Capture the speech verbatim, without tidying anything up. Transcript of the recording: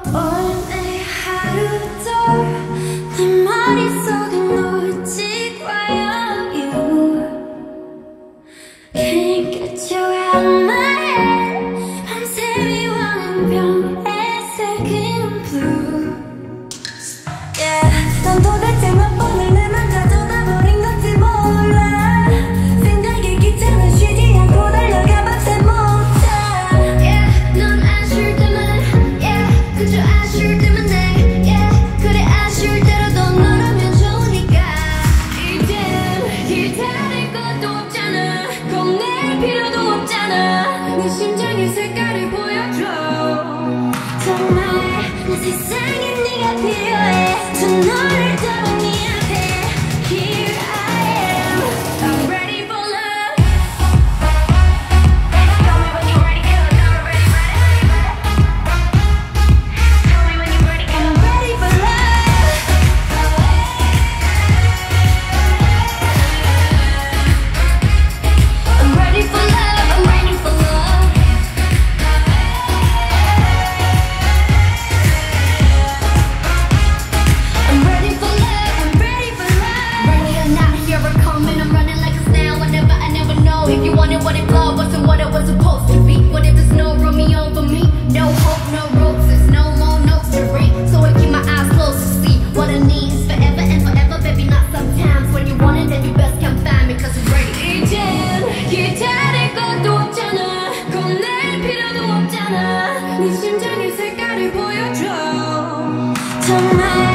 오늘 하루도 내 머릿속에 놓지 과연 You Can't get you out of my head 밤새 미워하는 병에 새긴 blue Yeah 넌 도대체 몇 번을 내 맘 가져다 버린 건지 몰라 생각에 귀찮아 쉬지 않고 달려가 밤새 못자 Yeah 넌 아쉬울 때만 Yeah 그저 아쉬울 때만 내 Yeah 그래 아쉬울 때라도 너라면 좋으니까 이젠 기다릴 것도 없잖아 겁낼 필요도 없잖아 네 심장의 색깔을 보여줘 정말 내 세상에 네가 필요해 저 너를 따라 네 앞에 Here I am I'm ready for love Tell me when you're ready, girl, I'm ready, ready Tell me when you're ready, girl, I'm ready for love I'm ready for love, I'm ready for love I'm ready for love, I'm ready for love Ready or not, here I come and I'm running like a snail Whenever I never know if you wanted what it was Wasn't what it was supposed to be What if there's no Romeo for me? No hope, no roses, no more notes to read So I keep my eyes closed to see What I need is forever and forever Baby, not sometimes When you want it, then you best come find me Cause I'm ready 이젠 기다릴 것도 없잖아 겁낼 필요도 없잖아 네 심장의 색깔을 보여줘 정말